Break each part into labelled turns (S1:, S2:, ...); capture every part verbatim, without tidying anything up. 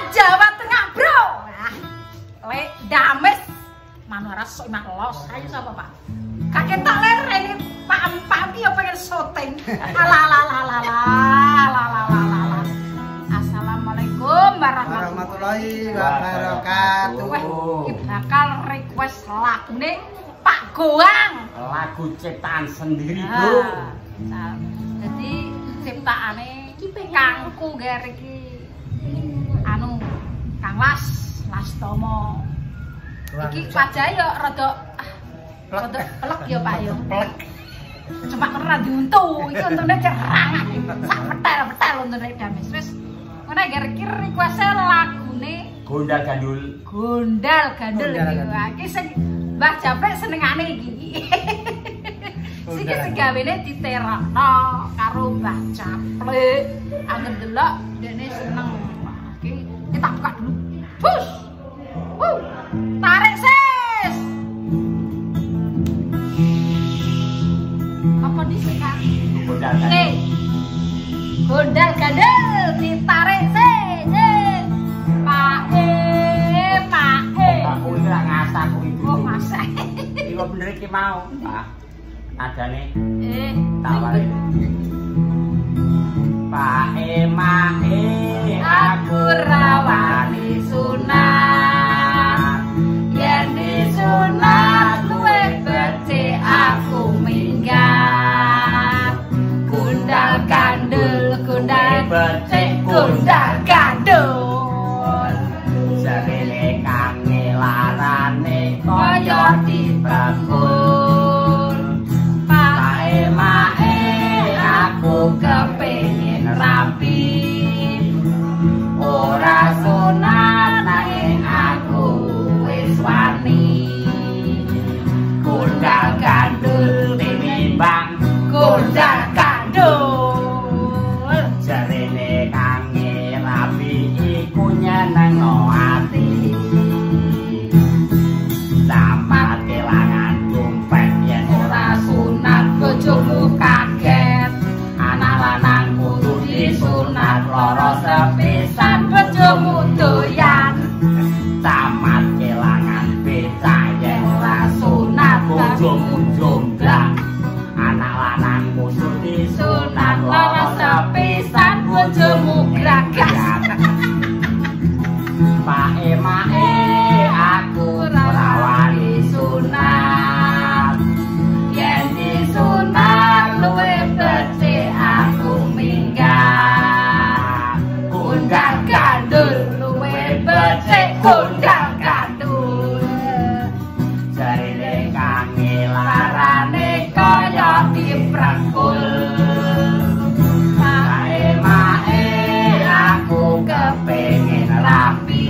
S1: Jawa Tengah, Bro. Nah, lek dames manora sok imak los. Ayo sapa, Pak? Kakek tak lereng Pak Pak iki yo pengen syuting. Alalalalalala. Assalamualaikum warahmatullahi
S2: wabarakatuh.
S1: Iki bakal request lagune Pak Goang.
S2: Lagu ciptaan sendiri,
S1: Bro. Nah, jadi ciptaane kangku ger iki anu Kang Las Lastomo. Iki wajahe yo rada rada pelek ya Pak yo. Pelek. Cuma ora diuntu, iki untune cerangan. Sak petel-petel untune dames. Wis ngene ger iki request lagune
S2: Gondal Gandul.
S1: Gondal Gandul iki. Iki sing Mbah Japek senengane iki. Siki segawene diterakno karo Mbah Japek. Angger delok dene seneng. Iki kita buka dulu. Bus. Wuh. Tarik sis. Apa dhisik Kak?
S2: Gondal Gandul.
S1: Gondal Gandul ditarik sis. Pak E, Pak E.
S2: Aku iki ra ngasah kuwi.
S1: Oh, masak.
S2: Iku bener iki mau, Pak. Nadane
S1: Eh,
S2: taware. Pak E mae
S1: aku rawani sunat. Yen disunat luwe becik aku minggat. Gondal Gandul, gondal becik, gondal Gandul.
S2: jarene kange larane
S1: Kaya dibakul. Pae mae aku kepengin rapi. Ora sunat nanging aku wis wani. Gondal Gandul tinimbang gondal Gandul.
S2: jarene kange rapi iku nyenengno ati. Sampat kelangan dompet yen
S1: Ora sunat bojomu kaget. Anak lanang kudu disunat loro sepisan bojomu doyan.
S2: tamat kelangan becak yen
S1: Ora sunat
S2: bojomu jomblang. Anak lanang kudu disunat
S1: sunat loro sepisan bojomu gragas.
S2: Pae mae aku ora wani
S1: sunat. Yen disunat luwe becik aku minggat. Gondal Gandul luwe becik gondal Gandul.
S2: jarene kange
S1: Larane kaya diprengkul. Mae mae aku kepengin rapi.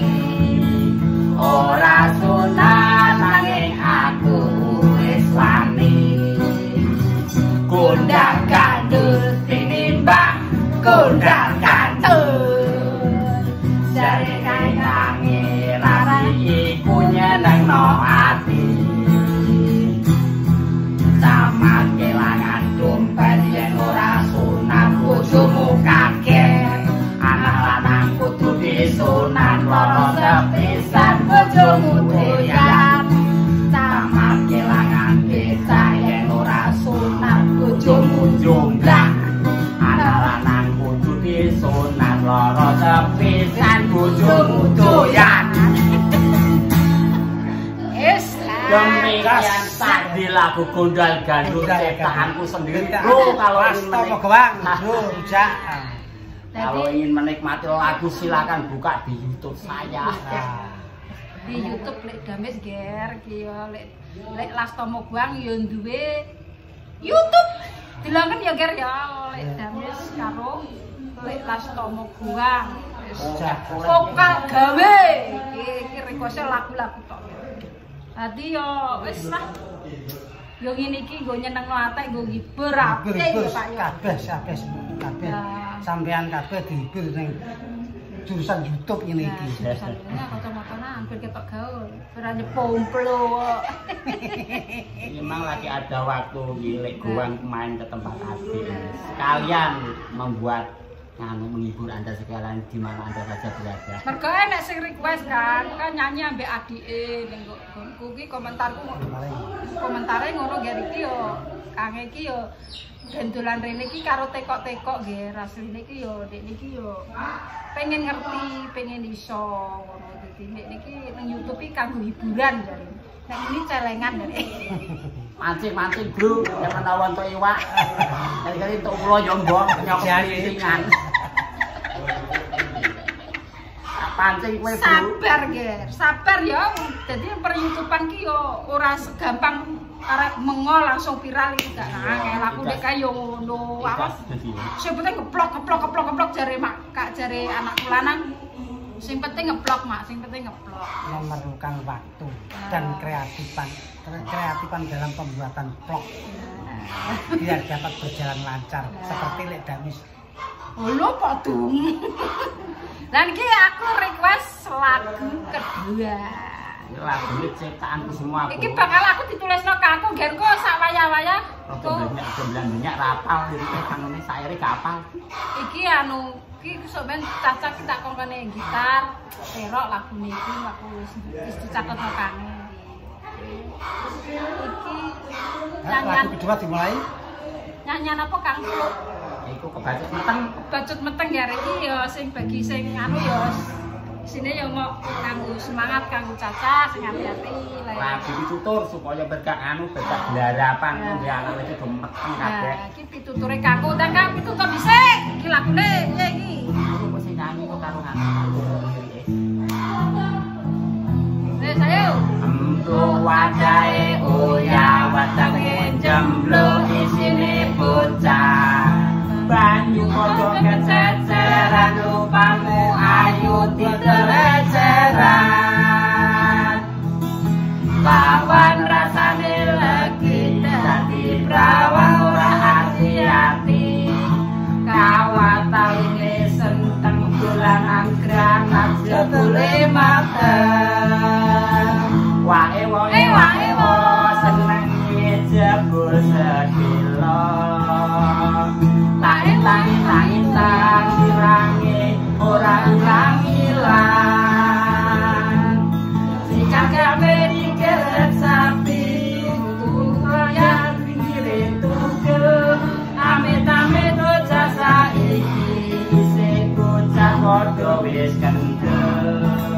S1: Ora sunat nanging aku wis wani. Gondal Gandul tinimbang gondal Gandul. Jarene kange rapi iku nyenengno ati. Tamat kelangan dompet yen ora sunat bojomu kaget. Anak lanang kudu disunat loro sepisan bojomu doyan. Tamat kelangan becak yen ora sunat bojomu jomblang.
S2: anak lanang kudu disunat loro sepisan bojomu doyan.
S1: Wis
S2: Demikian tadi lagu Gondal Gandul ciptaanku sendiri. Bro, kalau ingin menik- kalau ingin menikmati lagu silakan buka di YouTube saya.
S1: di YouTube lek dames ger ki yo lek lek Lastomo Goang yo duwe YouTube. Dilongen ya ger ya lek dames karo lek Lastomo Goang. Vokal gawe iki iki request lagu-lagu tok. Dadi yo wis lah. Yo ngene iki nggo nyenengno atek nggo ngibur apik ya Pak yo.
S3: Kabeh kabeh kabeh sampean kabeh dihibur ning jurusan YouTube ini iki.
S1: Jurusannya kacamata hampir ketok gaul. Ora nyepomplo.
S2: Memang lagi ada waktu milik Goang main ke tempat adik. Sekalian membuat nganu menghibur Anda sekalian di mana Anda saja berada.
S1: Mergo enek sing request kan, kan nyanyi ambek adike ning nggonku ki komentarku komentare ngono ngger iki yo. Kang iki yo ben dolan rene iki karo tekok-tekok nggih, rasline iki yo ndek niki yo pengen ngerti, pengen iso ngono. Dadi ndek niki nang YouTube iki kanggo hiburan jare. Nek ini celengan dari.
S2: Mancing-mancing, Bro, yang menawa untuk iwak. Kali-kali untuk pulau nyombong, nyokok ringan. Pancing kowe, Bro.
S1: Sabar, Ger. Sabar ya. Jadi per-YouTubean ki yo ora segampang arek mengo langsung viral iki gak angel. Aku nek kaya ngono. Awas. Sebetulnya ngeblok, ngeblok, ngeblok, ngeblok jare mak, kak jare anakku lanang. Sing penting ngeblok, Mak. Sing penting ngeblok.
S3: Memerlukan waktu dan kreatifan, kreatifan dalam pembuatan vlog. Biar dapat berjalan lancar seperti Lek Damis.
S1: Oh, lo podung. Dan iki aku request lagu kedua.
S2: Ini lagunya ciptaanku semua.
S1: Iki bakal aku ditulesno ke aku nggen kok sak wayah-wayah.
S2: Kok banyak rapal jadi kangune saire gak apal.
S1: Iki anu iki sampean caca kita kongkone gitar, terok lagune iki aku wis wis dicatetno kange. Iki nyanyian
S3: lagu kedua dimulai.
S1: Nyanyian apa Kang?
S2: Iku kebacut meteng.
S1: Kebacut meteng ya iki ya sing bagi sing anu ya sini ya mau kanggo semangat kanggo caca sing hati-hati lah.
S2: Lagu ditutur supaya berkah anu berkah harapan ngene anak iki do meteng kabeh.
S1: Nah, iki pituture kanggo ndang Kang pitutur dhisik. Iki lagune piye iki?
S2: Aku mesti nyanyi kok karo anu.
S1: Wes ayo.
S2: Emtu wadahe uya watake jemblo isine bocah. Banyu padha kececeran rupamu ayu dikeleceran. Lawan rasane legi dadi prawang ora hati-hati. Kawat taline senteng dolanan granat jebule mateng. Wae wae wae seneng jebul sedilo. Langit-langit lang sirange ora ilang-ilang. Sikat gawe dikeret sapi kaya pinggire tugel. Amit-amit bocah saiki isih bocah padha wis kendel.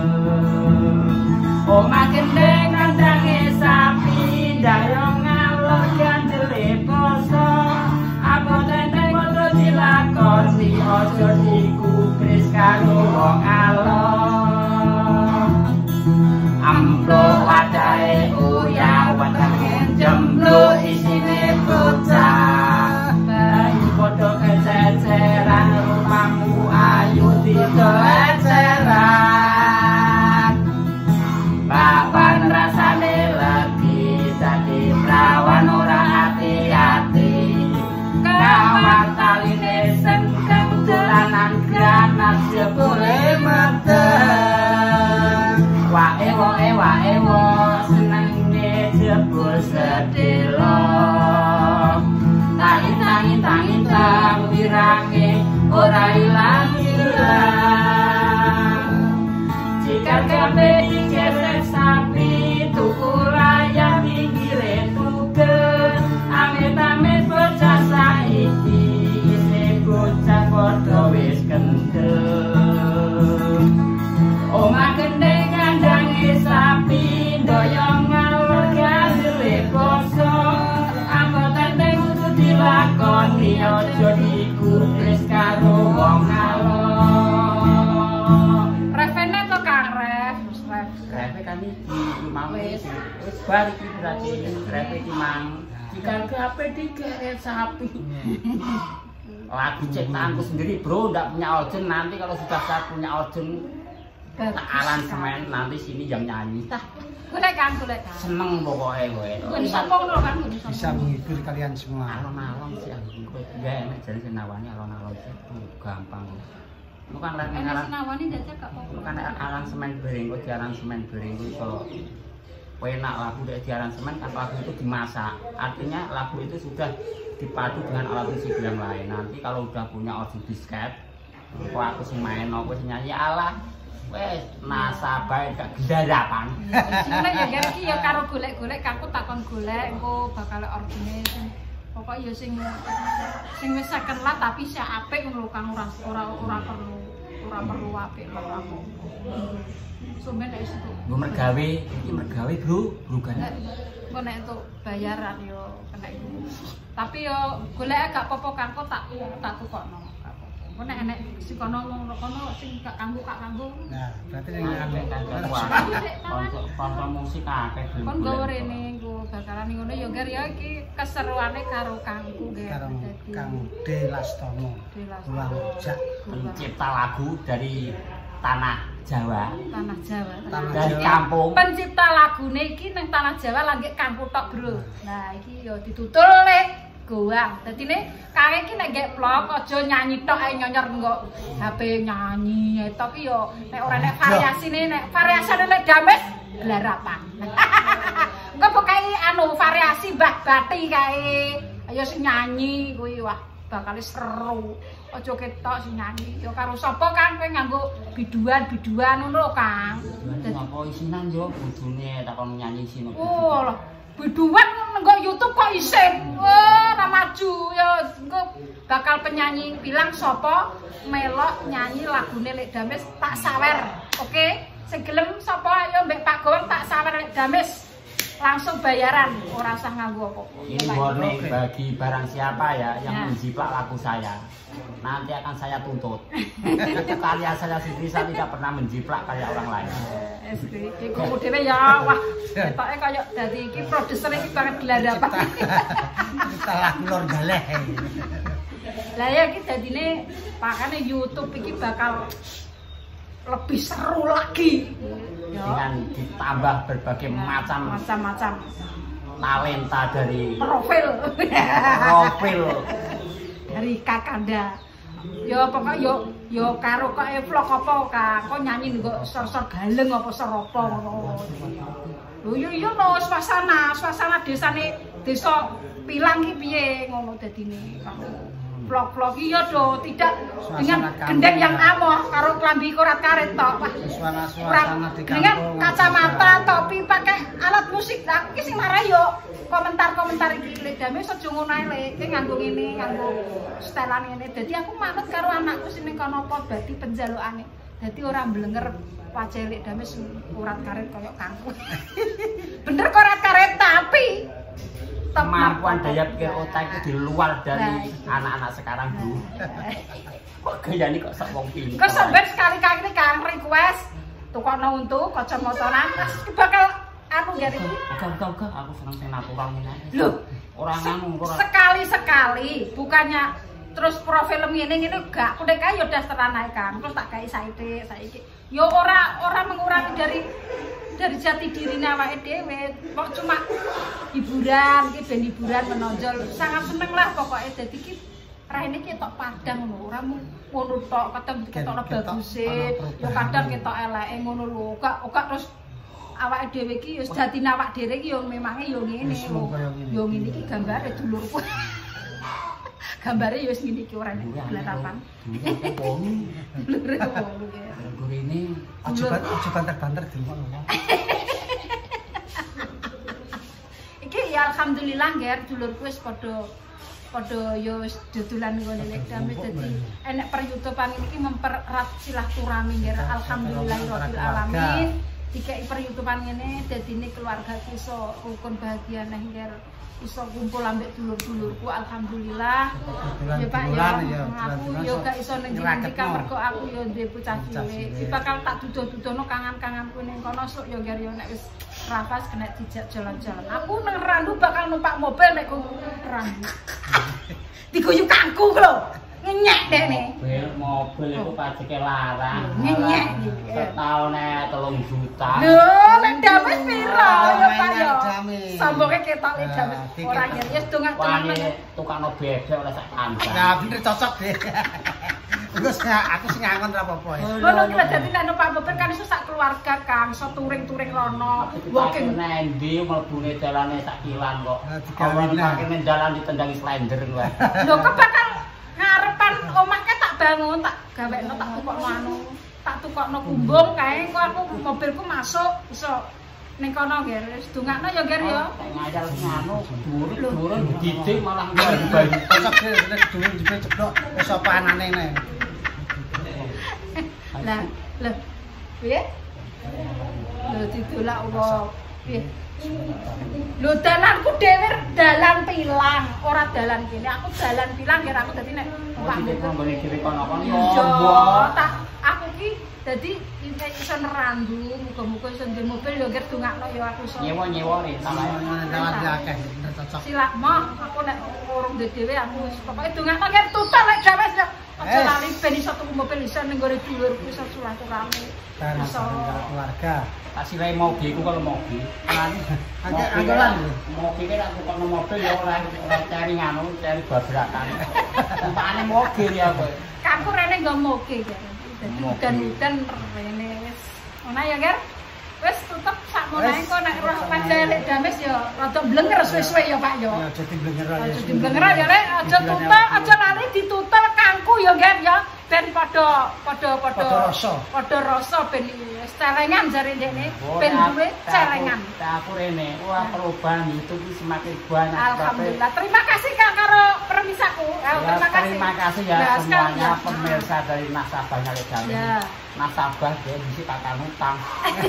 S2: Omah gendeng kandange sapi ndayong ngalor gandele poso. Apa tenteng padha dilakoni aja digubris karo wong alon. Amplop wadahe uyah wetenge jemblo isine bocah. Banyu padha kececeran rupamu ayu dikeleceran. Papan rasane legi dadi prawan ora hati-hati. Kawat taline sengkeng dolanan granat jebule mateng. Wae wae wae wo senenge jebul sedelo. Tangi-tangi tangi tang wirange ora ilang-ilang. Jika kabeh digesek sapi tuku layang pinggire tugel. Amit-amit bocah saiki isih bocah padha wis kendel. Omah gendeng kandange sapi ndoyong ngalor gandele poso. Apa tenteng kudu dilakoni aja digubris karo wong alon.
S1: Refene to Kang Ref, Ref.
S2: Refe kan iki mau wis wis bar iki berarti refe iki mang. Jika gape digeret sapi. Lagu ciptaanku sendiri, Bro, enggak punya organ. Nanti kalau sudah saya punya organ tak aransemen nanti sini yang nyanyi.
S1: Tah, golek Kang, golek Kang.
S2: Seneng pokoknya kowe.
S1: Gun sombong lho Kang, gun sombong.
S3: Bisa menghibur kalian semua.
S2: Alon-alon sih aku kowe enggak enak jare senawani alon-alon sih gampang. Bukan lek
S1: Enak
S2: aran
S1: senawani dadi gak apa-apa.
S2: bukan aransemen bareng kok diaransemen bareng iso enak lagu dari diaransemen kan lagu itu dimasak. Artinya lagu itu sudah dipadu dengan alat musik yang lain. Nanti kalau udah punya organ disket Kok aku sing main aku sing nyanyi alah. Wes nasabah gak gendarapan.
S1: Sing ya Ger iki ya karo golek-golek aku takon golek engko bakal ordine sing pokok ya sing sing wis second lah tapi sing apik ngono Kang ora ora ora perlu ora perlu apik lho aku. Sumen nek situ.
S2: Nggo mergawe, iki mergawe, Bro. Brugane.
S1: Engko nek entuk bayaran yo kena iku. Tapi yo golek gak apa-apa Kang kok tak tak tukokno. Engko nek enek sing kono kono sing gak kanggo gak kanggo.
S3: Nah, berarti ning
S2: Akeh kan konco musik akeh.
S1: Kon gowo rene engko bakalan ngono yo Ger ya iki keseruane karo Kangku Ger.
S3: karo Kang De Lastomo. Ruang Rujak.
S2: Pencipta lagu dari tanah Jawa.
S1: Tanah Jawa.
S3: Tanah
S2: Dari
S3: Jawa.
S2: kampung.
S1: Pencipta lagune iki nang Tanah Jawa langge Kangku tok, Bro. Nah, iki yo ditutul lek goang. Dadine kare iki nek gek vlog aja nyanyi tok ae nyonyor nggo H P nyanyi tok iki yo nek ora nek variasine nek variasine lek dames glarapan. Engko pokoke anu variasi Mbah Bati kae. Ayo sing nyanyi kuwi wah bakal seru. Aja ketok sing nyanyi. Ya karo sapa Kang kowe nganggo biduan-biduan ngono lho Kang.
S2: Apa isinan yo bojone takon nyanyi sino.
S1: Oh, lah. Biduan nggo YouTube kok isin. Wah, ora maju ya engko bakal penyanyi bilang sapa melok nyanyi lagune Lek Dames tak sawer. Oke? Sing gelem sapa ayo mbek Pak Gowang tak sawer Lek Dames. Langsung bayaran, ora usah nganggo apa-apa.
S2: Ini warning bagi barang siapa ya yang
S1: Ya.
S2: menjiplak lagu saya. Nanti akan saya tuntut. Itu karya saya sendiri, saya tidak pernah menjiplak karya orang lain.
S1: S D iki kok dhewe ya wah ketoke kaya dadi iki produser iki banget gladapan.
S3: Kita lagu lor galeh.
S1: Lah ya iki dadine makane YouTube iki bakal lebih seru lagi. Ya.
S2: Dengan ditambah berbagai macam
S1: macam-macam
S2: talenta dari
S1: profil
S2: profil.
S1: dari Kakanda. Yo pokok yo yo karo kok e vlog apa Kak. Kok nyanyi nggo sor-sor galeng apa seropo ngono. Lho yo yo no suasana, suasana desane desa Pilang ki piye ngono dadine. Vlog-vlog iya do tidak dengan gendeng yang amoh karo klambi korat karet tok. Wah,
S3: Suasana-suasana di
S1: dengan
S3: kampung.
S1: kacamata topi pakai alat musik. Lah iki sing marai yo komentar-komentar iki Lek Dames aja ngono ae Lek. Iki nganggo ngene, nganggo setelan ngene. Dadi aku manut karo anakku sing ning kono apa dadi penjalukane. Dadi ora mblenger wajah Lek Dames korat karet koyo Kangku. Bener korat karet tapi
S2: Kemampuan daya pikir otak itu di luar dari anak-anak sekarang, Bu. Kok gaya ini kok sok wong pinter.
S1: Kok sampean sekali-kali Kang request tukokno untuk kacamataan terus bakal anu gari.
S2: Enggak, enggak, enggak, aku seneng sing natural ngene.
S1: Loh,
S2: orang anu ora.
S1: sekali-sekali bukannya terus profil ngene ngene gak kudu kae yo dasteran ae Kang. Terus tak gawe saiki saiki. Yo ora ora mengurangi dari dari jati dirine awake dhewe. Kok cuma hiburan, iki ben hiburan menonjol. Sangat seneng lah pokoknya dadi iki raine ketok padang ngono. Ora ngono tok ketemu ketokno baguse, yo kadang ketok eleke ngono lho. Kok kok terus awake dhewe iki yo jatine awak dhewe iki yo memange yo ngene. Yo ngene iki gambare dulurku. Gambare yo wis ngene iki ora nek glatapan. Dulure wong iki.
S2: Gurine
S3: Aja aja banter-banter dilokno.
S1: Iki ya alhamdulillah Ger dulurku wis padha padha yo wis dodolan ngene Lek Dames dadi enek per-YouTubean iki mempererat silaturahmi Ger alhamdulillahirabbil alamin. Dikai per-YouTubean ngene dadine keluarga iso rukun bahagia neh Ger. Iso kumpul ambek dulur-dulurku alhamdulillah. Ya Pak ya. Aku yo gak iso ning ndi mergo aku yo duwe bocah cilik. Iki bakal tak duduh-dudono kangen-kangenku ning kono sok yo Ger yo nek wis rapas kena dijak jalan-jalan. Aku nang Randu bakal numpak mobil nek ku Randu. Diguyu Kangku lho. Ngenyek dene.
S2: mobil mobil itu pajake larang.
S1: Ngenyek.
S2: Setaune telung juta.
S1: Lho, Lek Dames piro ya Pak yo. Samboke ketok Lek Dames. Ora Ger wis dongak-dongak.
S2: Wani tukangno bedhek oleh sak kandang.
S3: Nah, bener cocok deh. Terus aku sing ngangon ra apa-apa ya.
S1: Ngono ki lho dadi nek numpak mobil kan iso sak keluarga Kang, iso touring-touring rono. Walking
S2: nendi mlebune dalane sak kilan kok.
S3: Nah, digawe
S2: Awak dipakene dalan ditendangi slender kuwi.
S1: lho kok bakal ngarepan omah ke tak bangun tak gawekno tak tukokno anu, tak tukokno kumbung kae kok aku mobilku masuk iso ning kono Ger. Wis dongakno ya Ger ya.
S2: Ngajal nganu dhuwur-dhuwur didik malah bayi.
S3: Kocok dhewe dhuwur jebul ceblok wis apa anane ne.
S1: Lah, lho. Piye? Lho didolak apa? Piye? Lho dalanku dhewe dalan pilang, ora dalan kene. Aku dalan pilang Ger aku dadi nek
S2: Pak nggone dhewe kono-kono.
S1: Iya, tak aku ki dadi iso nerandu, muga-muga iso ndek mobil ya Ger dongakno ya aku iso.
S2: Nyewa-nyewa re
S3: Tawar akeh cocok.
S1: Silak moh, aku nek urung ndek dhewe aku wis pokoke dongakno Ger tutal lek gawe aja lali ben iso tuku mobil iso ning gone dhuwur ku iso silaturahmi.
S3: Dan keluarga.
S2: Kasih wae mobilku kalau mobil.
S3: Agak anggalan.
S2: Mobil kan aku kono mobil ya ora ora cari nganu, cari babrakan. Umpane mobil ya kowe.
S1: Kaku rene nggo moge Ger. Dadi udan-udan rene wis. Ngono ya Ger. Wis tutup sakmonae kok nek roh wajah lek dames ya rada blenger suwe-suwe ya Pak ya.
S3: Ya jadi blenger ya.
S1: Aja diblenger ya lek aja tutul, aja lali ditutul kangku ya Ger ya. Ben padha padha padha
S3: rasa.
S1: Padha rasa ben wis celengan jare ndekne. Ben duwe celengan.
S2: Aku rene, wah perubahan itu ki semakin banyak.
S1: Alhamdulillah. Terima kasih Kak karo permisaku.
S2: Ya,
S1: Terima kasih.
S2: terima kasih ya
S1: Ya,
S2: semuanya
S1: sekali.
S2: pemirsa dari Nasabahnya Legami.
S1: Ya.
S2: Nasabah dia bisa kakak utang.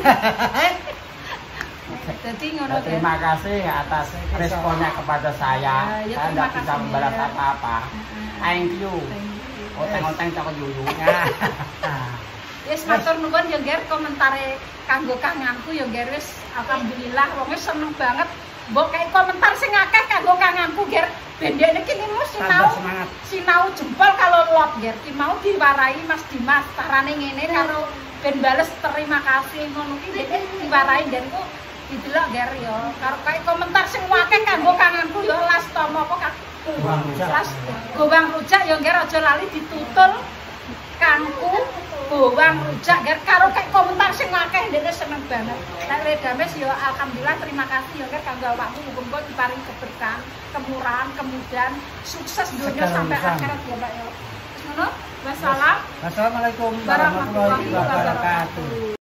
S1: Jadi ngono
S2: Ya, terima kasih atas responnya kepada saya.
S1: Ya, ya,
S2: Saya
S1: terima
S2: tidak bisa
S1: kasih,
S2: membalas
S1: ya.
S2: apa-apa. Thank you.
S1: Thank you.
S2: Oteng-oteng cakep yuyu.
S1: Wis matur nuwun ya Ger komentare kanggo kanganku ya Ger wis alhamdulillah wong wis seneng banget. Mbok kayak komentar sing akeh kanggo kanganku Ger. Ben dekne iki mau sinau
S3: semangat.
S1: sinau jempol kalau lot Ger. Ki mau diwarai Mas Dimas carane ngene karo ben bales terima kasih ngono ki dekne diwarai Ger ku didelok Ger ya. Karo kayak komentar sing akeh kanggo kanganku ya las tomo apa
S3: Gowang rujak.
S1: Las gowang rujak ya Ger aja lali ditutul kangku gowang rujak Ger karo kayak komentar sing akeh dene seneng banget. Nek Ledames ya alhamdulillah terima kasih ya Ger kanggo awakmu muga-muga diparingi keberkahan, kemurahan, kemudahan, sukses dunia
S3: Segala
S1: sampai
S3: urusan.
S1: akhirat ya Pak ya. Wis ngono. Wassalam.
S3: Wassalamualaikum
S1: Warahmatullahi
S3: warahmatullahi wabarakatuh.
S1: wabarakatuh.